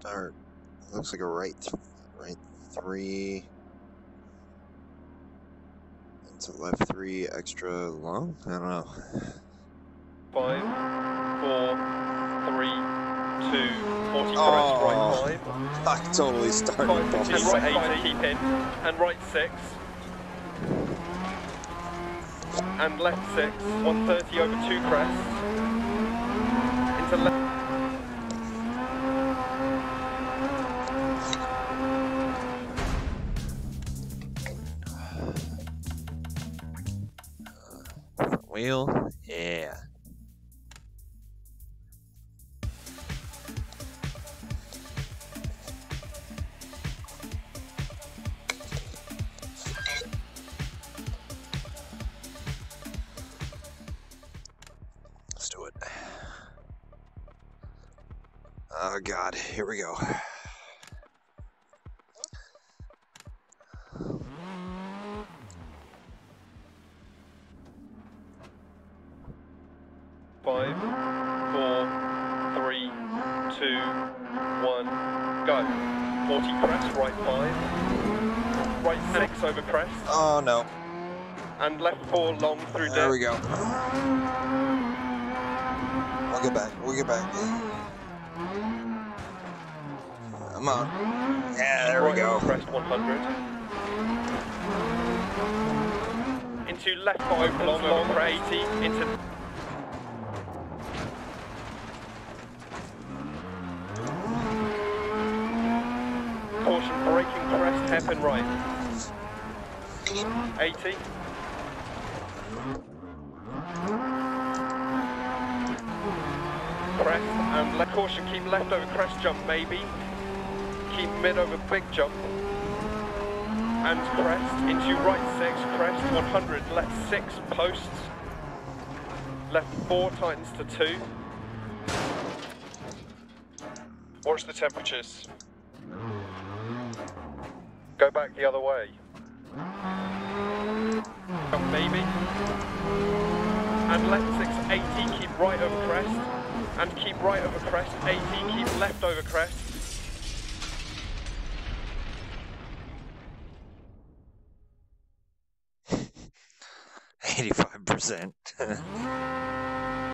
start. Looks like a right 3 into left 3 extra long. I don't know. 5, 4, 3, 2, 40 crest, right 5. I totally started. 5, and right 80, keep in, and right 6. And left 6, 130 over 2 crest. Into left. Wheel, yeah. Let's do it. Oh God, here we go. Five, 4, 3, 2, 1, go. 40 crest, right 5. Right 6 over crest. Oh no. And left 4 long through depth. There we go. We'll get back. We'll get back. Come on. Yeah, there we go. Crest 100. Into left 5 long over 80. Into. Caution, braking crest, hairpin right. 80. Crest and left. Caution, keep left over crest jump maybe. Keep mid over big jump. And crest into right 6, crest 100, left 6 posts. Left 4 tightens to 2. Watch the temperatures. Go back the other way. Maybe. And left 6, 80, keep right over crest. And keep right over crest, 80, keep left over crest. %.